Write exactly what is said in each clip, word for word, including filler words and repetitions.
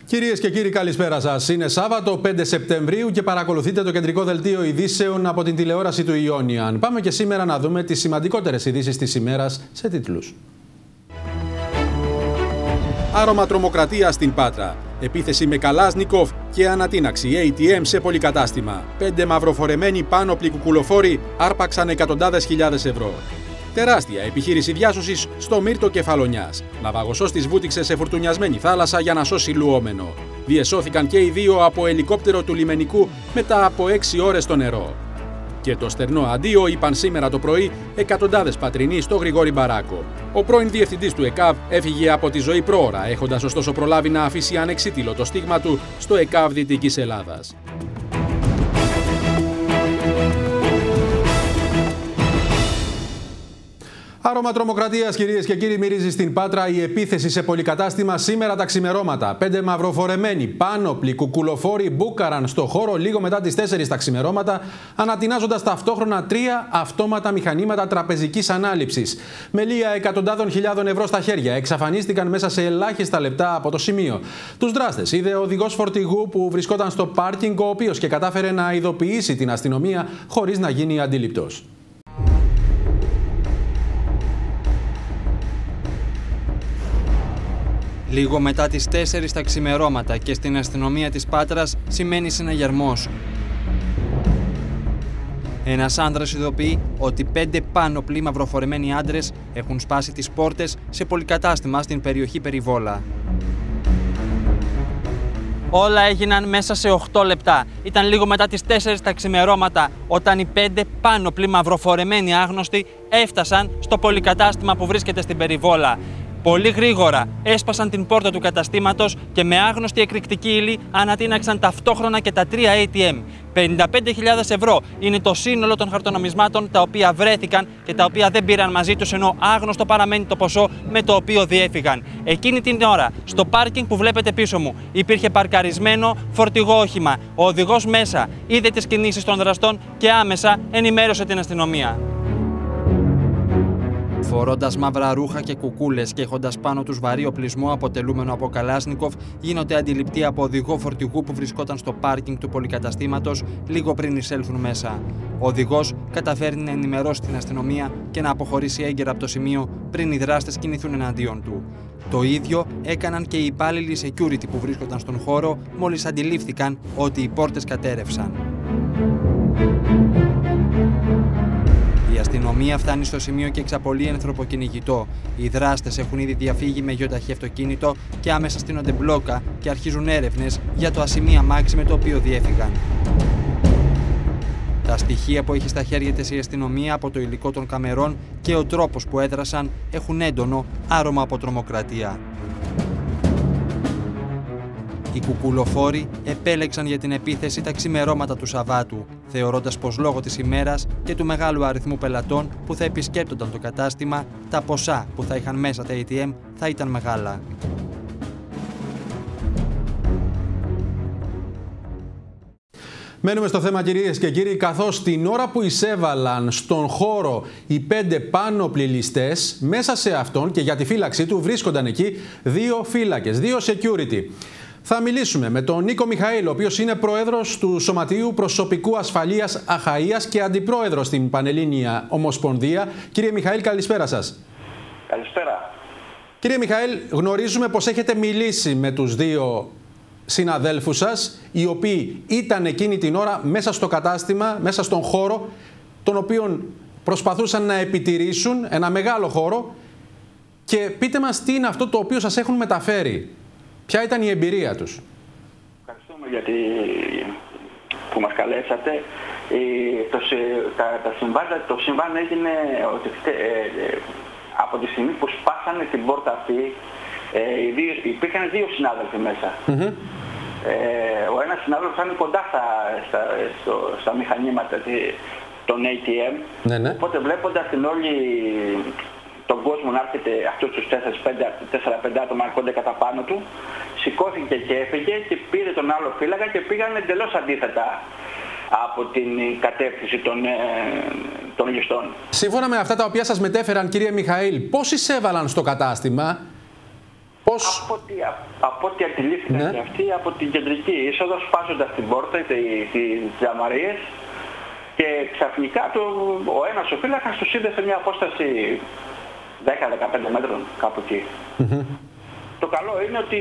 Κυρίες και κύριοι, καλησπέρα σας. Είναι Σάββατο πέντε Σεπτεμβρίου και παρακολουθείτε το κεντρικό δελτίο ειδήσεων από την τηλεόραση του Ιόνιαν. Πάμε και σήμερα να δούμε τις σημαντικότερες ειδήσεις της ημέρας σε τίτλους. Άρωμα τρομοκρατία στην Πάτρα. Επίθεση με Καλάσνικοφ και ανατείναξη έι τι εμ σε πολυκατάστημα. Πέντε μαυροφορεμένοι πάνωπλοι κουκουλοφόροι άρπαξαν εκατοντάδες χιλιάδες ευρώ. Τεράστια επιχείρηση διάσωσης στο Μύρτο Κεφαλονιάς. Ναυαγοσός της βούτυξε σε φουρτουνιασμένη θάλασσα για να σώσει λουόμενο. Διεσώθηκαν και οι δύο από ελικόπτερο του λιμενικού μετά από έξι ώρες στο νερό. Και το στερνό αντίο είπαν σήμερα το πρωί εκατοντάδες πατρινοί στο Γρηγόρη Μπαράκο. Ο πρώην διευθυντής του ΕΚΑΒ έφυγε από τη ζωή πρόωρα, έχοντας ωστόσο προλάβει να αφήσει ανεξίτηλο το στίγμα του στο ΕΚΑΒ Δυτικής Ελλάδας. Άρωμα τρομοκρατίας, κυρίες και κύριοι, μυρίζει στην Πάτρα η επίθεση σε πολυκατάστημα σήμερα τα ξημερώματα. Πέντε μαυροφορεμένοι πάνωπλοι κουκουλοφόροι μπούκαραν στο χώρο λίγο μετά τις τέσσερις τα ξημερώματα, ανατινάζοντας ταυτόχρονα τρία αυτόματα μηχανήματα τραπεζικής ανάληψης. Με λία εκατοντάδων χιλιάδων ευρώ στα χέρια, εξαφανίστηκαν μέσα σε ελάχιστα λεπτά από το σημείο. Τους δράστες είδε ο οδηγός φορτηγού που βρισκόταν στο πάρκινγκ, ο οποίος και κατάφερε να ειδοποιήσει την αστυνομία χωρίς να γίνει αντίληπτος. Λίγο μετά τις τέσσερις τα ξημερώματα και στην αστυνομία της Πάτρας σημαίνει συναγερμός. Ένας άνδρας ειδοποιεί ότι πέντε πάνωπλοι μαυροφορεμένοι άντρες έχουν σπάσει τις πόρτες σε πολυκατάστημα στην περιοχή Περιβόλα. Όλα έγιναν μέσα σε οκτώ λεπτά. Ήταν λίγο μετά τις τέσσερις τα ξημερώματα όταν οι πέντε πάνωπλοι μαυροφορεμένοι άγνωστοι έφτασαν στο πολυκατάστημα που βρίσκεται στην Περιβόλα. Πολύ γρήγορα έσπασαν την πόρτα του καταστήματος και με άγνωστη εκρηκτική ύλη ανατείναξαν ταυτόχρονα και τα τρία έι τι εμ. πενήντα πέντε χιλιάδες ευρώ είναι το σύνολο των χαρτονομισμάτων τα οποία βρέθηκαν και τα οποία δεν πήραν μαζί τους, ενώ άγνωστο παραμένει το ποσό με το οποίο διέφυγαν. Εκείνη την ώρα, στο πάρκινγκ που βλέπετε πίσω μου, υπήρχε παρκαρισμένο φορτηγό όχημα. Ο οδηγός μέσα είδε τις κινήσεις των δραστών και άμεσα ενημέρωσε την αστυνομία. Φορώντας μαύρα ρούχα και κουκούλες και έχοντας πάνω τους βαρύ οπλισμό αποτελούμενο από Καλάσνικοφ, γίνονται αντιληπτοί από οδηγό φορτηγού που βρισκόταν στο πάρκινγκ του πολυκαταστήματος λίγο πριν εισέλθουν μέσα. Ο οδηγός καταφέρει να ενημερώσει την αστυνομία και να αποχωρήσει έγκαιρα από το σημείο πριν οι δράστες κινηθούν εναντίον του. Το ίδιο έκαναν και οι υπάλληλοι security που βρίσκονταν στον χώρο μόλις αντιλήφθηκαν ότι οι πόρτες κατέρευσαν. Η αστυνομία φτάνει στο σημείο και εξαπολύει ανθρωποκυνηγητό. Οι δράστες έχουν ήδη διαφύγει με γιοταχή αυτοκίνητο και άμεσα στείνονται μπλόκα και αρχίζουν έρευνες για το ασημί αμάξι με το οποίο διέφυγαν. Τα στοιχεία που έχει στα χέρια της η αστυνομία από το υλικό των καμερών και ο τρόπος που έδρασαν έχουν έντονο άρωμα από τρομοκρατία. Οι κουκουλοφόροι επέλεξαν για την επίθεση τα ξημερώματα του Σαββάτου, θεωρώντας πως λόγω της ημέρας και του μεγάλου αριθμού πελατών που θα επισκέπτονταν το κατάστημα, τα ποσά που θα είχαν μέσα τα έι τι εμ θα ήταν μεγάλα. Μένουμε στο θέμα, κυρίες και κύριοι, καθώς την ώρα που εισέβαλαν στον χώρο οι πέντε πάνωπλοι ληστές, μέσα σε αυτόν και για τη φύλαξή του βρίσκονταν εκεί δύο φύλακες, δύο security. Θα μιλήσουμε με τον Νίκο Μιχαήλ, ο οποίος είναι πρόεδρος του Σωματείου Προσωπικού Ασφαλείας Αχαΐας και αντιπρόεδρος στην Πανελλήνια Ομοσπονδία. Κύριε Μιχαήλ, καλησπέρα σας. Καλησπέρα. Κύριε Μιχαήλ, γνωρίζουμε πως έχετε μιλήσει με τους δύο συναδέλφους σας, οι οποίοι ήταν εκείνη την ώρα μέσα στο κατάστημα, μέσα στον χώρο, τον οποίον προσπαθούσαν να επιτηρήσουν, ένα μεγάλο χώρο. Και πείτε μας τι είναι αυτό το οποίο σας έχουν μεταφέρει. Ποια ήταν η εμπειρία τους? Ευχαριστούμε γιατί που μας καλέσατε. Ε, το, τα, τα συμβάντα, το συμβάν έγινε ότι, ε, ε, από τη στιγμή που σπάσανε την πόρτα αυτή, ε, δύο, υπήρχαν δύο συνάδελφοι μέσα. Mm-hmm. ε, ο ένας συνάδελφος ήταν κοντά στα, στα, στο, στα μηχανήματα των έι τι εμ, ναι, ναι. Οπότε βλέποντας την όλη τον κόσμο να έρχεται αυτούς τους τέσσερα πέντε άτομα έρχονται κατά πάνω του, σηκώθηκε και έφυγε και πήρε τον άλλο φύλακα και πήγαν εντελώς αντίθετα από την κατεύθυνση των, ε, των ληστών. Σύμφωνα με αυτά τα οποία σας μετέφεραν, κύριε Μιχαήλ, πώς εισέβαλαν στο κατάστημα, πώς Πώς... Από ό,τι, από ό,τι αντιλήφθηκαν ναι. και αυτοί από την κεντρική είσοδο, σπάζοντας την πόρτα, τις τζαμαρίες, και ξαφνικά το, ο ένας ο φύλακας τους είδε σε μια απόσταση δέκα με δεκαπέντε μέτρων, κάπου εκεί. Mm-hmm. Το καλό είναι ότι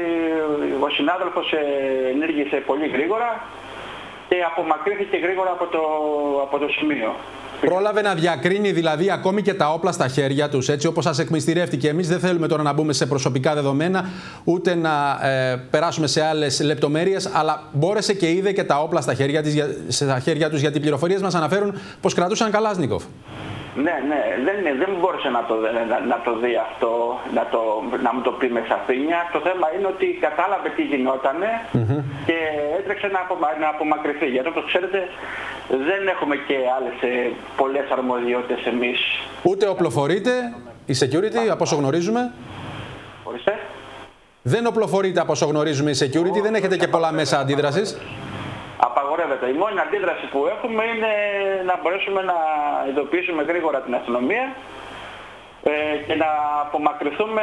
ο συνάδελφος ενέργησε πολύ γρήγορα και απομακρύνθηκε γρήγορα από το, από το σημείο. Πρόλαβε να διακρίνει δηλαδή ακόμη και τα όπλα στα χέρια τους, έτσι όπως σας εκμυστηρεύτηκε. Εμείς δεν θέλουμε τώρα να μπούμε σε προσωπικά δεδομένα, ούτε να ε, περάσουμε σε άλλες λεπτομέρειες, αλλά μπόρεσε και είδε και τα όπλα στα χέρια, της, στα χέρια τους, γιατί οι πληροφορίες μας αναφέρουν πως κρατούσαν Καλάσνικοφ. Ναι, ναι, δεν, δεν μπόρεσε να το, να, να το δει αυτό, να, το, να μου το πει με σαφήνεια. Το θέμα είναι ότι κατάλαβε τι γινότανε mm-hmm. και έτρεξε να, απομα, να απομακρυνθεί. Γιατί όπως ξέρετε δεν έχουμε και άλλες ε, πολλές αρμοδιότητες εμείς. Ούτε οπλοφορείτε, η security, από όσο γνωρίζουμε. Ορίστε. Δεν οπλοφορείτε από όσο γνωρίζουμε η security, oh, δεν έχετε και πολλά μέσα αντίδρασης. Απαγορεύεται. Η μόνη αντίδραση που έχουμε είναι να μπορέσουμε να ειδοποιήσουμε γρήγορα την αστυνομία ε, και να απομακρυνθούμε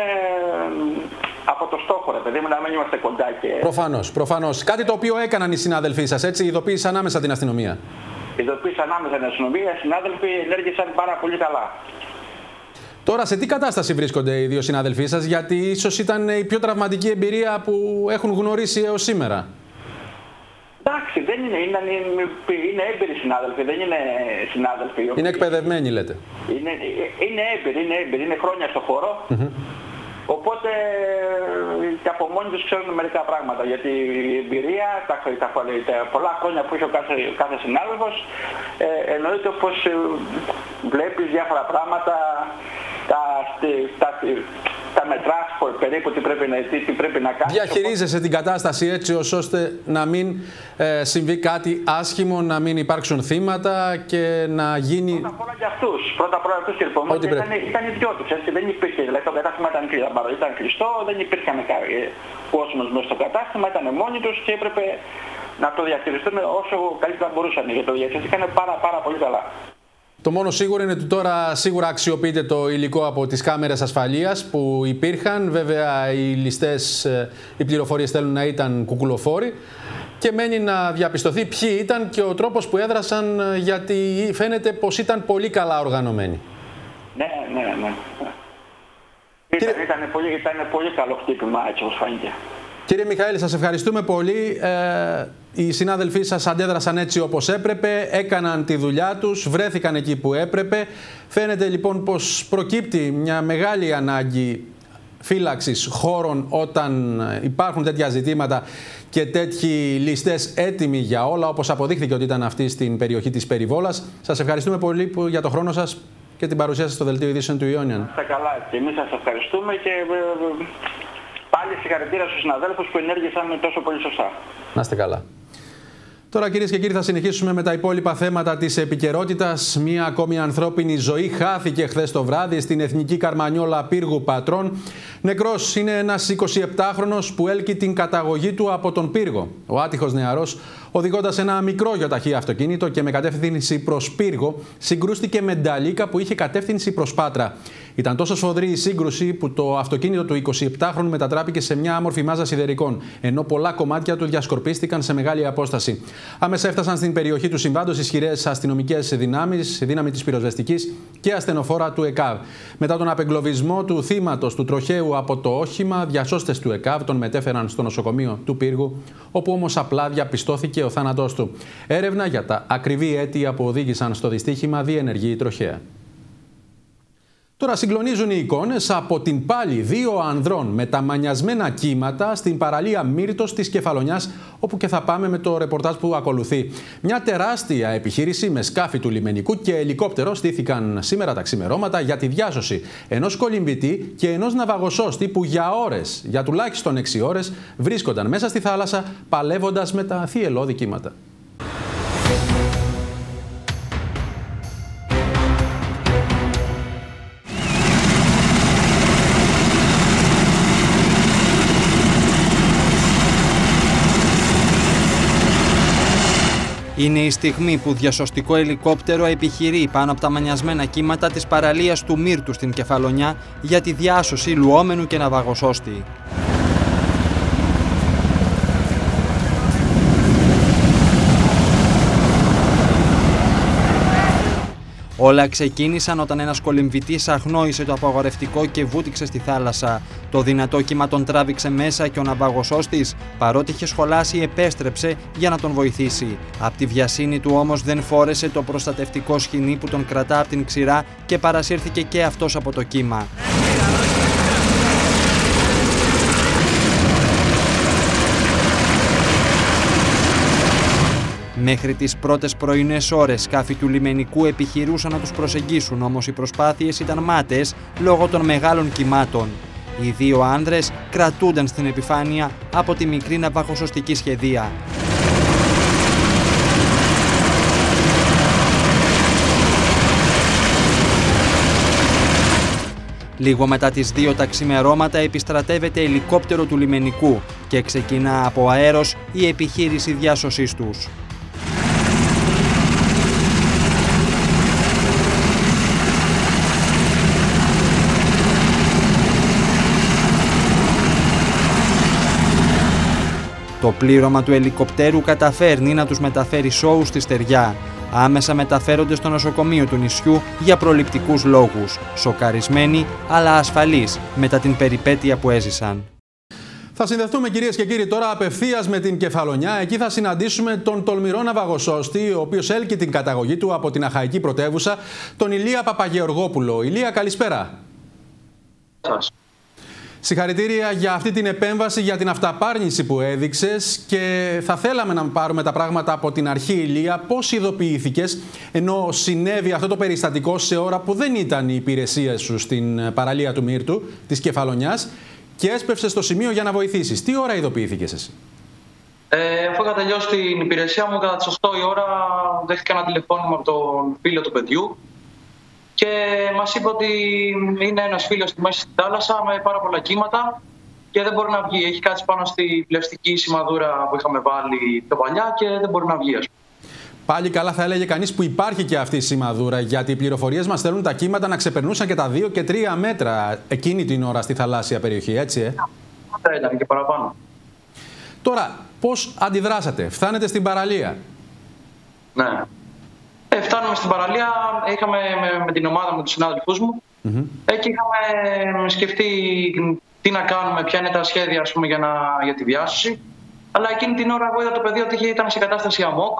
από το στόχο, ρε παιδί μου, να μην είμαστε κοντά. Και... Προφανώς, προφανώς. Κάτι το οποίο έκαναν οι συνάδελφοί σας, έτσι, ειδοποίησαν ανάμεσα την αστυνομία. Ειδοποίησαν ανάμεσα την αστυνομία, οι συνάδελφοι ενέργησαν πάρα πολύ καλά. Τώρα, σε τι κατάσταση βρίσκονται οι δύο συνάδελφοί σας, γιατί ίσως ήταν η πιο τραυματική εμπειρία που έχουν γνωρίσει έως σήμερα. Εντάξει, δεν είναι, είναι, είναι έμπειροι συνάδελφοι, δεν είναι συνάδελφοι. Είναι εκπαιδευμένοι, λέτε. Είναι, είναι έμπειροι, είναι έμπειροι, είναι χρόνια στο χώρο. Mm-hmm. Οπότε και από μόνοι τους ξέρουν μερικά πράγματα. Γιατί η εμπειρία, τα, τα, τα πολλά χρόνια που έχει ο κάθε, κάθε συνάδελφος, ε, εννοείται πως βλέπεις διάφορα πράγματα, τα, τα, τα μετράς περίπου τι πρέπει να, τι, τι πρέπει να κάνεις. Διαχειρίζεσαι την κατάσταση έτσι ώστε να μην ε, συμβεί κάτι άσχημο, να μην υπάρξουν θύματα και να γίνει... Πρώτα απ' όλα για αυτούς. Πρώτα απ' όλα αυτούς και λοιπόν, ήταν, ήταν οι δυο τους, έτσι. Δεν υπήρχε, δηλαδή το κατάστημα ήταν, ήταν κλειστό, δεν υπήρχαν κόσμος μέσα στο κατάστημα, ήταν μόνοι τους και έπρεπε να το διαχειριστούν όσο καλύτερα μπορούσαν. Γιατί το διαχειριστήκαν πάρα, πάρα πολύ καλά. Το μόνο σίγουρο είναι ότι τώρα σίγουρα αξιοποιείται το υλικό από τις κάμερες ασφαλείας που υπήρχαν. Βέβαια οι ληστές, οι πληροφορίες θέλουν να ήταν κουκουλοφόροι και μένει να διαπιστωθεί ποιοι ήταν και ο τρόπος που έδρασαν, γιατί φαίνεται πως ήταν πολύ καλά οργανωμένοι. Ναι, ναι, ναι. Ήταν, Κύριε... ήταν, πολύ, ήταν πολύ καλό χτύπημα έτσι όπως φάνηκε. Κύριε Μιχαήλ, σας ευχαριστούμε πολύ. Ε, οι συνάδελφοί σας αντέδρασαν έτσι όπως έπρεπε, έκαναν τη δουλειά τους, βρέθηκαν εκεί που έπρεπε. Φαίνεται λοιπόν πως προκύπτει μια μεγάλη ανάγκη φύλαξης χώρων όταν υπάρχουν τέτοια ζητήματα και τέτοιοι ληστές έτοιμοι για όλα, όπως αποδείχθηκε ότι ήταν αυτή στην περιοχή της Περιβόλας. Σας ευχαριστούμε πολύ για το χρόνο σας και την παρουσία σας στο Δελτίο Ειδήσεων του Ιόνιον. Είστε καλά και εμείς σας ευχαριστούμε και πάλι συγχαρητήρια στους συναδέλφους που ενέργησαν τόσο πολύ σωστά. Να είστε καλά. Τώρα, κυρίες και κύριοι, θα συνεχίσουμε με τα υπόλοιπα θέματα της επικαιρότητας. Μία ακόμη ανθρώπινη ζωή χάθηκε χθες το βράδυ στην Εθνική Καρμανιόλα Πύργου Πατρών. Νεκρός είναι ένας εικοσιεπτάχρονος που έλκει την καταγωγή του από τον Πύργο. Ο άτυχος νεαρός, οδηγώντας ένα μικρό γιοταχή αυτοκίνητο και με κατεύθυνση προς Πύργο, συγκρούστηκε με νταλίκα που είχε κατεύθυνση προς Πάτρα. Ήταν τόσο σφοδρή η σύγκρουση που το αυτοκίνητο του εικοσιεπτάχρονου μετατράπηκε σε μια άμορφη μάζα σιδερικών, ενώ πολλά κομμάτια του διασκορπίστηκαν σε μεγάλη απόσταση. Άμεσα έφτασαν στην περιοχή του συμβάντος ισχυρές αστυνομικές δυνάμεις, δύναμη της πυροσβεστικής και ασθενοφόρα του ΕΚΑΒ. Μετά τον απεγκλωβισμό του θύματος του τροχαίου από το όχημα, διασώστες του ΕΚΑΒ τον μετέφεραν στο νοσοκομείο του Πύργου, όπου όμως απλά διαπιστώθηκε ο θάνατός του. Έρευνα για τα ακριβή αίτια που οδήγησαν στο δυστύχημα διενεργεί η τροχαία. Τώρα συγκλονίζουν οι εικόνες από την πάλη δύο ανδρών με τα μανιασμένα κύματα στην παραλία Μύρτος της Κεφαλονιάς, όπου και θα πάμε με το ρεπορτάζ που ακολουθεί. Μια τεράστια επιχείρηση με σκάφη του λιμενικού και ελικόπτερο στήθηκαν σήμερα τα ξημερώματα για τη διάσωση ενός κολυμβητή και ενός ναυαγοσώστη που για ώρες, για τουλάχιστον έξι ώρες, βρίσκονταν μέσα στη θάλασσα παλεύοντας με τα θυελλώδη κύματα. Είναι η στιγμή που διασωστικό ελικόπτερο επιχειρεί πάνω από τα μανιασμένα κύματα της παραλίας του Μύρτου στην Κεφαλονιά για τη διάσωση λουόμενου και ναυαγοσώστη. Όλα ξεκίνησαν όταν ένας κολυμβητής αγνόησε το απαγορευτικό και βούτυξε στη θάλασσα. Το δυνατό κύμα τον τράβηξε μέσα και ο ναυαγοσώστης, παρότι είχε σχολάσει, επέστρεψε για να τον βοηθήσει. Απ' τη βιασύνη του όμως δεν φόρεσε το προστατευτικό σχοινί που τον κρατά από την ξηρά και παρασύρθηκε και αυτός από το κύμα. Μέχρι τις πρώτες πρωινές ώρες σκάφη του λιμενικού επιχειρούσαν να τους προσεγγίσουν, όμως οι προσπάθειες ήταν μάταιες λόγω των μεγάλων κυμάτων. Οι δύο άνδρες κρατούνταν στην επιφάνεια από τη μικρή ναυαγοσωστική σχεδία. Λίγο μετά τις δύο τα ξημερώματα επιστρατεύεται ελικόπτερο του λιμενικού και ξεκινά από αέρος η επιχείρηση διάσωσής τους. Το πλήρωμα του ελικοπτέρου καταφέρνει να τους μεταφέρει σώους στη στεριά. Άμεσα μεταφέρονται στο νοσοκομείο του νησιού για προληπτικούς λόγους. Σοκαρισμένοι αλλά ασφαλείς μετά την περιπέτεια που έζησαν. Θα συνδεθούμε, κυρίες και κύριοι, τώρα απευθείας με την Κεφαλονιά. Εκεί θα συναντήσουμε τον τολμηρό ναυαγοσώστη, ο οποίος έλκει την καταγωγή του από την αχαϊκή πρωτεύουσα, τον Ηλία Παπαγεωργόπουλο. Ηλία, καλησπέρα. Σας. Συγχαρητήρια για αυτή την επέμβαση, για την αυταπάρνηση που έδειξες, και θα θέλαμε να πάρουμε τα πράγματα από την αρχή, Ηλία. Πώς ειδοποιήθηκες ενώ συνέβη αυτό το περιστατικό σε ώρα που δεν ήταν οι υπηρεσίες σου στην παραλία του Μύρτου, της Κεφαλονιάς, και έσπευσες στο σημείο για να βοηθήσεις? Τι ώρα ειδοποιήθηκες εσύ? Ε, αφού είχα τελειώσει την υπηρεσία μου, κατά τις οκτώ η ώρα δέχτηκα ένα τηλεφώνημα από τον φίλο του παιδιού και μας είπε ότι είναι ένας φίλος στη μέση στη θάλασσα με πάρα πολλά κύματα και δεν μπορεί να βγει. Έχει κάτσει πάνω στη πλευστική σημαδούρα που είχαμε βάλει το παλιά και δεν μπορεί να βγει. Πάλι καλά θα έλεγε κανείς που υπάρχει και αυτή η σημαδούρα, γιατί οι πληροφορίες μας θέλουν τα κύματα να ξεπερνούσαν και τα δύο και τρία μέτρα εκείνη την ώρα στη θαλάσσια περιοχή, έτσι ε? Θα ήταν και παραπάνω. Τώρα, πώς αντιδράσατε? Φτάνετε στην παραλία? Ναι. Ε, φτάνουμε στην παραλία, είχαμε με, με την ομάδα μου, τους συνάδελφούς μου, mm-hmm. ε, και είχαμε σκεφτεί τι να κάνουμε, ποια είναι τα σχέδια, ας πούμε, για, να, για τη διάσωση. Αλλά εκείνη την ώρα εγώ είδα το παιδί ότι ήταν σε κατάσταση αμόκ,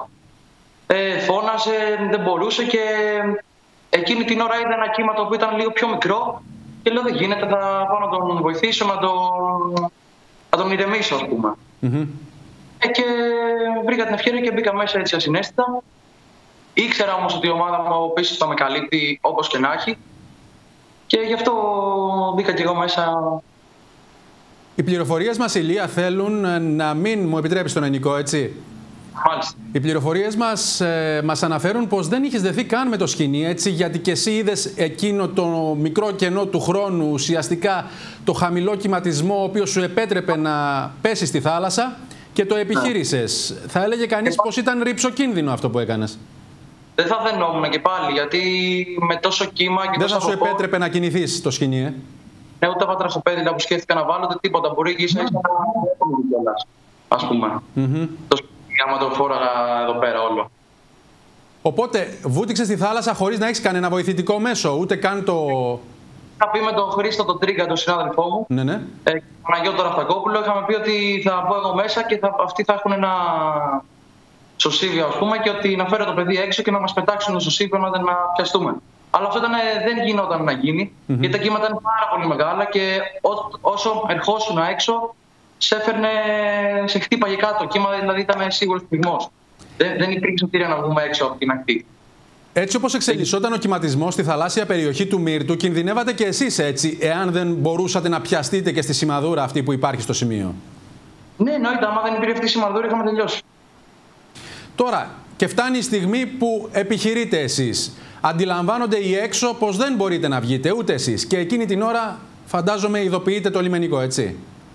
ε, φώναζε, δεν μπορούσε, και εκείνη την ώρα είδα ένα κύμα το οποίο ήταν λίγο πιο μικρό και λέω δεν γίνεται, θα πάω να τον βοηθήσω, να τον, να τον ηρεμήσω, ας πούμε. Mm-hmm. ε, και βρήκα την ευκαιρία και μπήκα μέσα έτσι ασυναίσθητα. Ήξερα όμως ότι η ομάδα μου πίσω θα με καλύπτει όπως και να έχει και γι' αυτό μπήκα και εγώ μέσα. Οι πληροφορίες μας, Ηλία, θέλουν να μην μου επιτρέπεις τον ενικό, έτσι? Μάλιστα. Οι πληροφορίες μας ε, μας αναφέρουν πως δεν είχες δεθεί καν με το σκοινί, έτσι, γιατί και εσύ είδες εκείνο το μικρό κενό του χρόνου, ουσιαστικά το χαμηλό κυματισμό ο οποίος σου επέτρεπε να πέσεις στη θάλασσα και το επιχείρησες. Ναι. Θα έλεγε κανείς ε, πως ήταν ρυψοκίνδυνο αυτό που έκανες. Δεν θα δενόμουν και πάλι, γιατί με τόσο κύμα και δεν τόσο θα σου από... επέτρεπε να κινηθείς το σκοινί, ε? Ναι, ούτε τα πατραχοπέδιλα που σκέφτηκα να βάλω, ούτε τίποτα. Μπορεί και ίσα ίσα να κιόλα, ας πούμε. Mm-hmm. Το σκοινί, άμα το φόραγα εδώ πέρα όλο. Οπότε βούτυξες στη θάλασσα χωρίς να έχεις κανένα βοηθητικό μέσο, ούτε καν το... Είχα πει με τον Χρήστο τον Τρίγκα, τον συνάδελφό μου, ναι, ναι. Ε, τον Παναγιώτο Ραφτακόπουλο, είχαμε πει ότι θα μπω εγώ μέσα και θα, αυτοί θα έχουν ένα σωσίβιο, ας πούμε, και ότι να φέρω το παιδί έξω και να μας πετάξουν το σωσίβιο να πιαστούμε. Αλλά αυτό ήταν, δεν γινόταν να γίνει, mm-hmm. γιατί τα κύματα ήταν πάρα πολύ μεγάλα και ό, όσο ερχόσουν έξω, σε έφερνε, σε χτύπαγε κάτω. Το κύμα δηλαδή ήταν σίγουρος πυγμός. Δεν, δεν υπήρξε ευκαιρία να βγούμε έξω από την ακτή. Έτσι όπως εξελισσόταν ο κυματισμός στη θαλάσσια περιοχή του Μύρτου, κινδυνεύατε και εσείς έτσι, εάν δεν μπορούσατε να πιαστείτε και στη σημαδούρα αυτή που υπάρχει στο σημείο? Ναι, εννοείται. Άμα δεν υπήρχε αυτή η σημαδούρα, είχαμε τελειώσει. Τώρα, και φτάνει η στιγμή που επιχειρείτε εσείς. Αντιλαμβάνονται οι έξω πως δεν μπορείτε να βγείτε ούτε εσείς. Και εκείνη την ώρα, φαντάζομαι, ειδοποιείτε το λιμενικό, έτσι?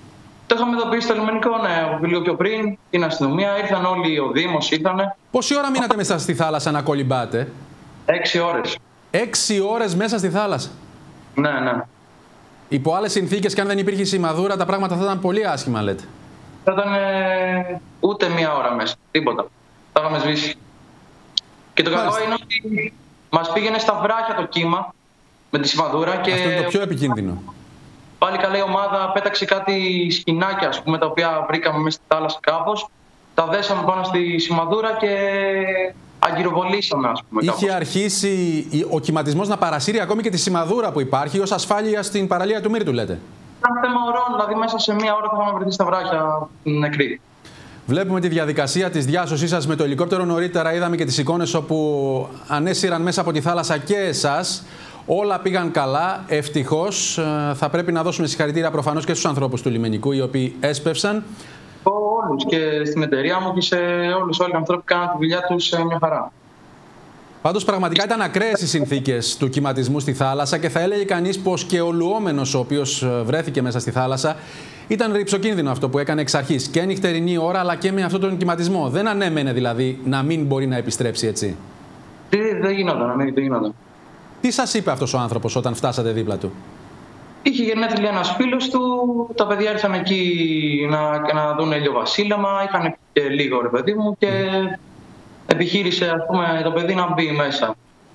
Το είχαμε ειδοποιήσει στο λιμενικό, ναι, λίγο πιο πριν, την αστυνομία. Ήρθαν όλοι, ο Δήμος ήρθανε. Πόση ώρα μείνατε μέσα στη θάλασσα να κολυμπάτε? Έξι ώρες. Έξι ώρες μέσα στη θάλασσα. Ναι, ναι. Υπό άλλες συνθήκες και αν δεν υπήρχε σημαδούρα, τα πράγματα θα ήταν πολύ άσχημα, λέτε. Θα ήταν ε, ούτε μία ώρα μέσα. Τίποτα. Θα είχαμε σβήσει. Και το καλό είναι ότι μας πήγαινε στα βράχια το κύμα με τη σημαδούρα. Και αυτό είναι το πιο επικίνδυνο. Πάλι καλά η ομάδα πέταξε κάτι σκηνάκια, ας πούμε, τα οποία βρήκαμε μέσα στη θάλασσα κάπως. Τα δέσαμε πάνω στη σημαδούρα και αγκυροβολήσαμε, ας πούμε. Είχε κάπως. αρχίσει ο κυματισμός να παρασύρει ακόμη και τη σημαδούρα που υπάρχει ως ασφάλεια στην παραλία του Μύρτου, λέτε. Ήταν θέμα ωρών, δηλαδή μέσα σε μία ώρα θα είχαμε βρεθεί στα βράχια νεκροί. Βλέπουμε τη διαδικασία της διάσωσής σας με το ελικόπτερο νωρίτερα. Είδαμε και τις εικόνες όπου ανέσυραν μέσα από τη θάλασσα και εσάς. Όλα πήγαν καλά, ευτυχώς. Θα πρέπει να δώσουμε συγχαρητήρια προφανώς και στους ανθρώπους του λιμενικού, οι οποίοι έσπευσαν. Όλους και στην εταιρεία μου και σε όλους όλοι οι ανθρώποι που κάναν τη δουλειά τους μια χαρά. Πάντως πραγματικά ήταν ακραίες οι συνθήκες του κυματισμού στη θάλασσα και θα έλεγε κανείς πως και ο λουόμενος ο οποίος βρέθηκε μέσα στη θάλασσα ήταν ρυψοκίνδυνο αυτό που έκανε εξ αρχής και νυχτερινή ώρα αλλά και με αυτόν τον κυματισμό. Δεν ανέμενε δηλαδή να μην μπορεί να επιστρέψει έτσι. Δεν γινόταν, δεν γινόταν. Τι σας είπε αυτός ο άνθρωπος όταν φτάσατε δίπλα του? Είχε γενέθλια ένας φίλος του, τα παιδιά ήρθαν εκεί να, να δουν ηλιοβασίλεμα, είχαν και λίγο ρε παιδί μου και επιχείρησε ας πούμε το παιδί να μπει μέσα.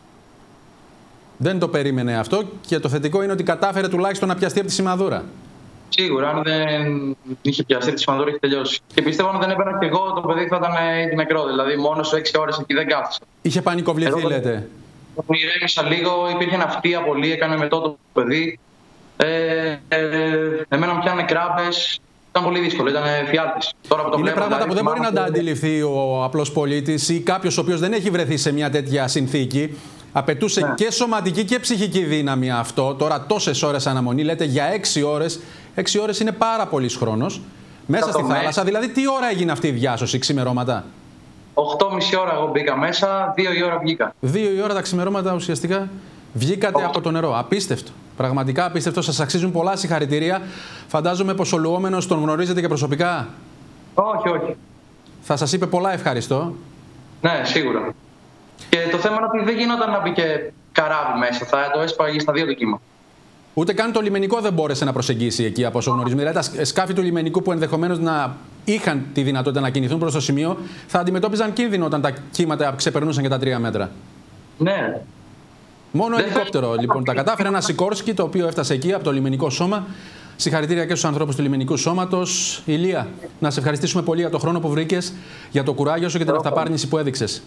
Δεν το περίμενε αυτό και το θετικό είναι ότι κατάφερε τουλάχιστον να πιαστεί από τη σημαδούρα. Σίγουρα, αν δεν είχε πιαστεί τη σημαδούρα είχε τελειώσει. Και πιστεύω αν δεν έπαιρνα και εγώ το παιδί θα ήταν ήδη νεκρό, δηλαδή μόνο σε έξι ώρες εκεί δεν κάθισα. Είχε πανικοβληθεί εγώ, λέτε. Ηρέμησα λίγο, υπήρχε ναυτία πολύ, έκανε μετό το παιδί. Ε, ε, εμένα μου πιάνε κράμπες. Ήταν πολύ δύσκολο, ήταν φιάλτης. Τώρα που το είναι βλέπω, πράγματα δηλαδή, που δεν μπορεί να και... τα αντιληφθεί ο απλός πολίτης ή κάποιος ο οποίος δεν έχει βρεθεί σε μια τέτοια συνθήκη. Απαιτούσε ναι. και σωματική και ψυχική δύναμη αυτό. Τώρα τόσες ώρες αναμονή, λέτε για έξι ώρες. Έξι ώρες είναι πάρα πολύς χρόνος. Μέσα στη θάλασσα, δηλαδή τι ώρα έγινε αυτή η διάσωση, ξημερώματα? οκτώ και μισή ώρα εγώ μπήκα μέσα, δύο η ώρα βγήκα. Δύο η ώρα τα ξημερώματα ουσιαστικά βγήκατε από το νερό. Απίστευτο. Πραγματικά απίστευτο. Σας αξίζουν πολλά συγχαρητήρια. Φαντάζομαι πως ο λουόμενος τον γνωρίζετε και προσωπικά. Όχι, όχι. Θα σας είπε πολλά ευχαριστώ. Ναι, σίγουρα. Και το θέμα είναι ότι δεν γινόταν να μπει και καράβι μέσα. Θα το έσπαγε στα δύο το κύμα. Ούτε καν το λιμενικό δεν μπόρεσε να προσεγγίσει εκεί από όσο γνωρίζουμε. Δηλαδή τα σκάφη του λιμενικού που ενδεχομένως να είχαν τη δυνατότητα να κινηθούν προς το σημείο θα αντιμετώπιζαν κίνδυνο όταν τα κύματα ξεπερνούσαν και τα τρία μέτρα. Ναι. Μόνο ελικόπτερο λοιπόν τα κατάφερε. Ένα Σικόρσκι το οποίο έφτασε εκεί από το λιμενικό σώμα. Συγχαρητήρια και στους ανθρώπους του λιμενικού σώματος. Ηλία, να σε ευχαριστήσουμε πολύ για το χρόνο που βρήκες, για το κουράγιο σου και την αυταπάρνηση που έδειξες.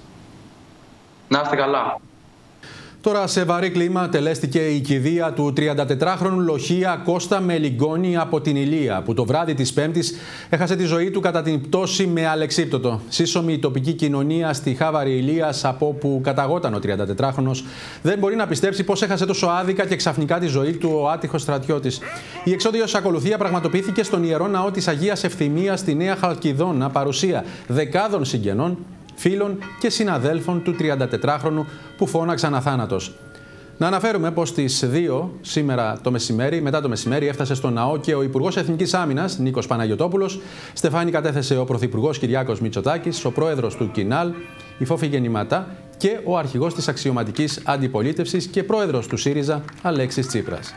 Να είστε καλά. Τώρα σε βαρύ κλίμα τελέστηκε η κηδεία του τριαντατετράχρονου λοχεία Κώστα Μελιγκόνη από την Ηλία, που το βράδυ της Πέμπτης έχασε τη ζωή του κατά την πτώση με αλεξίπτωτο. Σύσσωμη η τοπική κοινωνία στη Χάβαρη Ηλίας, από όπου καταγόταν ο τριαντατετράχρονος, δεν μπορεί να πιστέψει πως έχασε τόσο άδικα και ξαφνικά τη ζωή του ο άτυχος στρατιώτης. Η εξόδιος ακολουθία πραγματοποιήθηκε στον Ιερό Ναό της Αγίας Ευθυμίας στη Νέα Χαλκιδόνα, παρουσία δεκάδων συγγενών, φίλων και συναδέλφων του τριαντατετράχρονου που φώναξαν αθάνατος. Να αναφέρουμε πως στις δύο σήμερα το μεσημέρι, μετά το μεσημέρι, έφτασε στο ναό και ο Υπουργός Εθνικής Άμυνας Νίκος Παναγιωτόπουλος. Στεφάνη κατέθεσε ο Πρωθυπουργός Κυριάκος Μητσοτάκης, ο Πρόεδρος του Κινάλ, η Φόφη Γεννηματά και ο Αρχηγός της Αξιωματικής Αντιπολίτευσης και Πρόεδρος του ΣΥΡΙΖΑ Αλέξης Τσίπρας.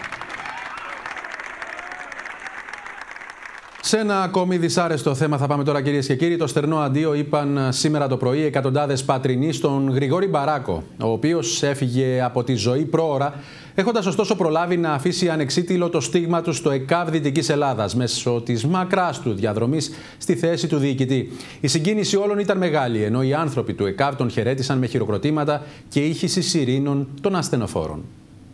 Σε ένα ακόμη δυσάρεστο θέμα θα πάμε τώρα, κυρίες και κύριοι. Το στερνό αντίο είπαν σήμερα το πρωί εκατοντάδες πατρινοί στον Γρηγόρη Μπαράκο, ο οποίος έφυγε από τη ζωή πρόωρα, έχοντας ωστόσο προλάβει να αφήσει ανεξίτηλο το στίγμα του στο ΕΚΑΒ Δυτικής Ελλάδας μέσω της μακράς του διαδρομής στη θέση του διοικητή. Η συγκίνηση όλων ήταν μεγάλη, ενώ οι άνθρωποι του ΕΚΑΒ τον χαιρέτησαν με χειροκροτήματα και ήχηση σιρήνων των ασθενοφόρων.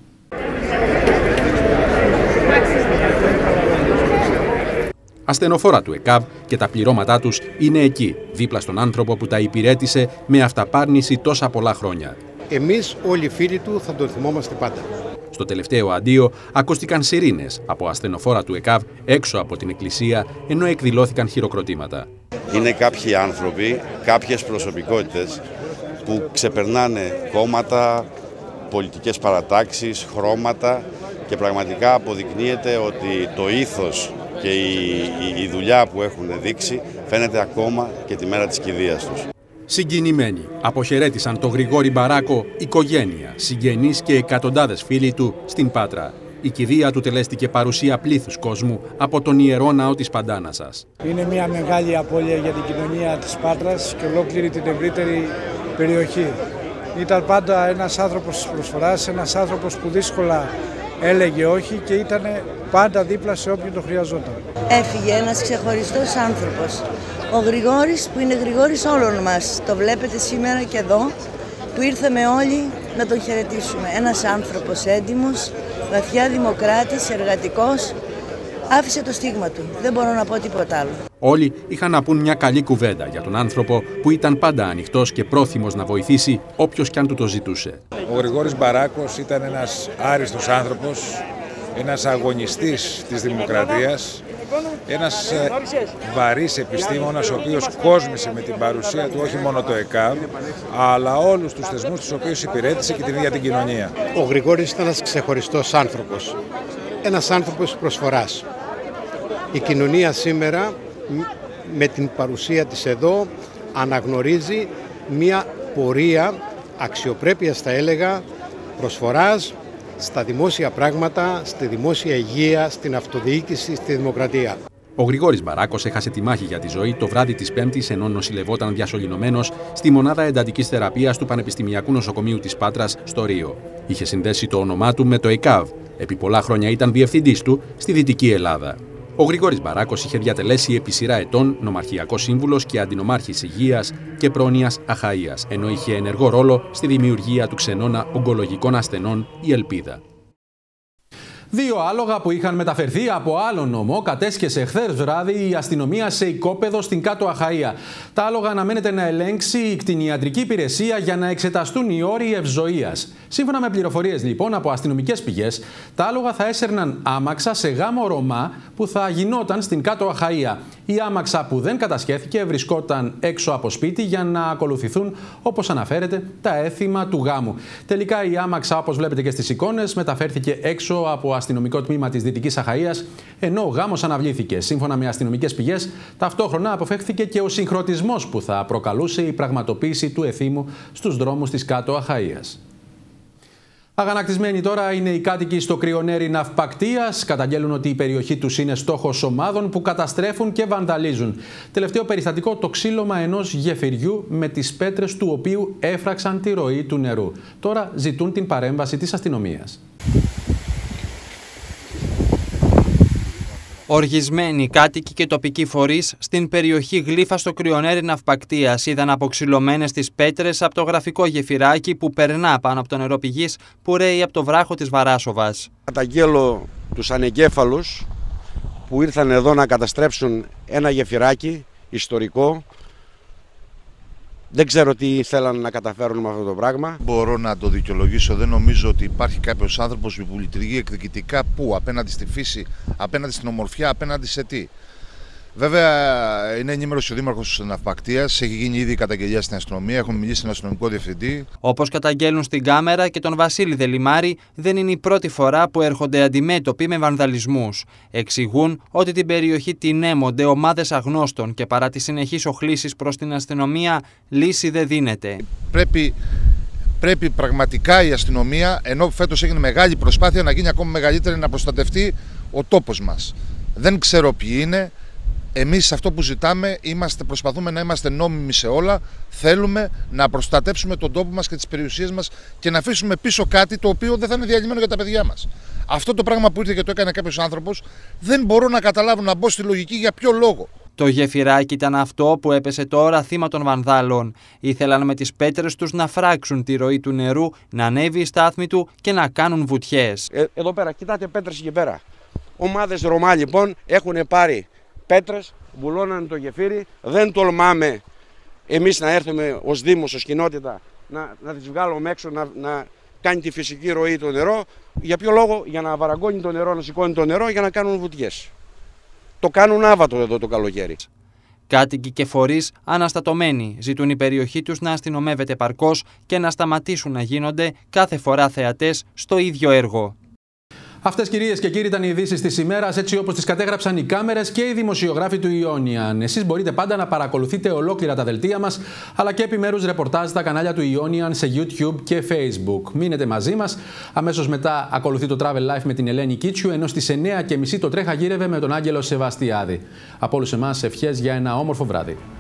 Ασθενοφόρα του ΕΚΑΒ και τα πληρώματά τους είναι εκεί, δίπλα στον άνθρωπο που τα υπηρέτησε με αυταπάρνηση τόσα πολλά χρόνια. Εμείς όλοι οι φίλοι του θα τον θυμόμαστε πάντα. Στο τελευταίο αντίο ακούστηκαν σιρήνες από ασθενοφόρα του ΕΚΑΒ έξω από την εκκλησία, ενώ εκδηλώθηκαν χειροκροτήματα. Είναι κάποιοι άνθρωποι, κάποιες προσωπικότητες που ξεπερνάνε κόμματα, πολιτικές παρατάξεις, χρώματα και πραγματικά αποδεικνύεται ότι το ήθος και η, η, η δουλειά που έχουν δείξει φαίνεται ακόμα και τη μέρα της κηδείας τους. Συγκινημένοι αποχαιρέτησαν τον Γρηγόρη Μπαράκο, οικογένεια, συγγενείς και εκατοντάδες φίλοι του στην Πάτρα. Η κηδεία του τελέστηκε παρουσία πλήθους κόσμου από τον Ιερό Ναό της Παντάνασας. Είναι μια μεγάλη απώλεια για την κοινωνία της Πάτρας και ολόκληρη την ευρύτερη περιοχή. Ήταν πάντα ένας άνθρωπος της προσφοράς, ένας άνθρωπος που δύσκολα έλεγε όχι και ήταν πάντα δίπλα σε όποιον το χρειαζόταν. Έφυγε ένας ξεχωριστός άνθρωπος. Ο Γρηγόρης που είναι Γρηγόρης όλων μας. Το βλέπετε σήμερα και εδώ. Του ήρθαμε όλοι να τον χαιρετήσουμε. Ένας άνθρωπος έντιμος, βαθιά δημοκράτης, εργατικός. Άφησε το στίγμα του. Δεν μπορώ να πω τίποτα άλλο. Όλοι είχαν να πούν μια καλή κουβέντα για τον άνθρωπο που ήταν πάντα ανοιχτός και πρόθυμος να βοηθήσει όποιος κι αν του το ζητούσε. Ο Γρηγόρης Μπαράκος ήταν ένας άριστος άνθρωπος, ένας αγωνιστής της δημοκρατίας, ένας βαρύς επιστήμονας ο οποίος κόσμησε με την παρουσία του όχι μόνο το ΕΚΑΒ, αλλά όλους τους θεσμούς τους οποίους υπηρέτησε και την ίδια την κοινωνία. Ο Γρηγόρης ήταν ένας ξεχωριστός άνθρωπος, ένας άνθρωπος προσφοράς. Η κοινωνία σήμερα με την παρουσία της εδώ αναγνωρίζει μια πορεία αξιοπρέπειας, θα έλεγα, προσφοράς στα δημόσια πράγματα, στη δημόσια υγεία, στην αυτοδιοίκηση, στη δημοκρατία. Ο Γρηγόρης Μπαράκος έχασε τη μάχη για τη ζωή το βράδυ της Πέμπτης, ενώ νοσηλευόταν διασωληνωμένος στη μονάδα εντατικής θεραπείας του Πανεπιστημιακού Νοσοκομείου της Πάτρας στο Ρίο. Είχε συνδέσει το όνομά του με το ΕΚΑΒ. Επί πολλά χρόνια ήταν διευθυντής του στη Δυτική Ελλάδα. Ο Γρηγόρης Μπαράκος είχε διατελέσει επί σειρά ετών νομαρχιακός σύμβουλος και αντινομάρχης υγείας και πρόνοιας Αχαΐας, ενώ είχε ενεργό ρόλο στη δημιουργία του ξενώνα ογκολογικών ασθενών η Ελπίδα. Δύο άλογα που είχαν μεταφερθεί από άλλο νομό κατέσχεσε χθες βράδυ η αστυνομία σε οικόπεδο στην Κάτω Αχαΐα. Τα άλογα αναμένεται να ελέγξει η κτηνιατρική υπηρεσία για να εξεταστούν οι όροι ευζοίας. Σύμφωνα με πληροφορίες λοιπόν από αστυνομικές πηγές, τα άλογα θα έσερναν άμαξα σε γάμο Ρωμά που θα γινόταν στην Κάτω Αχαΐα. Η άμαξα που δεν κατασχέθηκε βρισκόταν έξω από σπίτι για να ακολουθηθούν, όπως αναφέρεται, τα έθιμα του γάμου. Τελικά η άμαξα, όπως βλέπετε και στις εικόνες, μεταφέρθηκε έξω από αστυνομικό τμήμα της Δυτικής Αχαΐας, ενώ ο γάμος αναβλήθηκε. Σύμφωνα με αστυνομικές πηγές, ταυτόχρονα αποφεύχθηκε και ο συγχρονισμός που θα προκαλούσε η πραγματοποίηση του εθήμου στους δρόμους της Κάτω Αχαΐας. Αγανακτισμένοι τώρα είναι οι κάτοικοι στο κρυονέρι Ναυπακτείας. Καταγγέλουν ότι η περιοχή τους είναι στόχος ομάδων που καταστρέφουν και βανδαλίζουν. Τελευταίο περιστατικό, το ξύλωμα ενός γεφυριού με τις πέτρες του οποίου έφραξαν τη ροή του νερού. Τώρα ζητούν την παρέμβαση της αστυνομίας. Οργισμένοι κάτοικοι και τοπικοί φορείς στην περιοχή Γλύφα στο κρυονέρι Ναυπακτείας είδαν αποξυλωμένες τις πέτρες από το γραφικό γεφυράκι που περνά πάνω από το νερό πηγής που ρέει από το βράχο της Βαράσοβας. Καταγγέλλω τους ανεγκέφαλους που ήρθαν εδώ να καταστρέψουν ένα γεφυράκι ιστορικό. Δεν ξέρω τι θέλαν να καταφέρουν με αυτό το πράγμα. Μπορώ να το δικαιολογήσω. Δεν νομίζω ότι υπάρχει κάποιος άνθρωπος που λειτουργεί εκδικητικά πού, απέναντι στη φύση, απέναντι στην ομορφιά, απέναντι σε τι. Βέβαια, είναι ενήμερος ο Δήμαρχος Ναυπακτείας, έχει γίνει ήδη η καταγγελία στην αστυνομία, έχουμε μιλήσει στον αστυνομικό διευθυντή. Όπως καταγγέλνουν στην κάμερα και τον Βασίλη Δελιμάρη, δεν είναι η πρώτη φορά που έρχονται αντιμέτωποι με βανδαλισμούς. Εξηγούν ότι την περιοχή την έμονται ομάδες αγνώστων και παρά τις συνεχείς οχλήσεις προς την αστυνομία, λύση δεν δίνεται. Πρέπει, πρέπει πραγματικά η αστυνομία, ενώ φέτος έγινε μεγάλη προσπάθεια, να γίνει ακόμα μεγαλύτερη, να προστατευτεί ο τόπος μας. Δεν ξέρω ποιοι είναι. Εμείς αυτό που ζητάμε, είμαστε, προσπαθούμε να είμαστε νόμιμοι σε όλα, θέλουμε να προστατέψουμε τον τόπο μας και τις περιουσίες μας και να αφήσουμε πίσω κάτι το οποίο δεν θα είναι διαλυμένο για τα παιδιά μας. Αυτό το πράγμα που ήρθε και το έκανε κάποιος άνθρωπος, δεν μπορώ να καταλάβω, να μπω στη λογική για ποιο λόγο. Το γεφυράκι ήταν αυτό που έπεσε τώρα θύμα των βανδάλων. Ήθελαν με τις πέτρες τους να φράξουν τη ροή του νερού, να ανέβει η στάθμη του και να κάνουν βουτιές. Ε, εδώ πέρα, κοιτάτε πέτρες εκεί πέρα. Ομάδες Ρωμά λοιπόν έχουν πάρει πέτρες, βουλώνανε το γεφύρι, δεν τολμάμε εμείς να έρθουμε ως Δήμος, ως κοινότητα, να, να τις βγάλουμε έξω, να, να κάνει τη φυσική ροή το νερό. Για ποιο λόγο? Για να βαραγκώνει το νερό, να σηκώνει το νερό, για να κάνουν βουτιές. Το κάνουν άβατο εδώ το καλοκαίρι. Κάτοικοι και φορείς αναστατωμένοι ζητούν η περιοχή τους να αστυνομεύεται παρκώς και να σταματήσουν να γίνονται κάθε φορά θεατές στο ίδιο έργο. Αυτές, κυρίες και κύριοι, ήταν οι ειδήσεις της ημέρας, έτσι όπως τις κατέγραψαν οι κάμερες και οι δημοσιογράφοι του Ionian. Εσείς μπορείτε πάντα να παρακολουθείτε ολόκληρα τα δελτία μας, αλλά και επιμέρους ρεπορτάζ στα κανάλια του Ionian σε YouTube και Facebook. Μείνετε μαζί μας. Αμέσως μετά ακολουθεί το Travel Life με την Ελένη Κίτσιου, ενώ στις εννιά και μισή το Τρέχα Γύρευε με τον Άγγελο Σεβαστιάδη. Από όλους εμάς ευχές για ένα όμορφο βράδυ.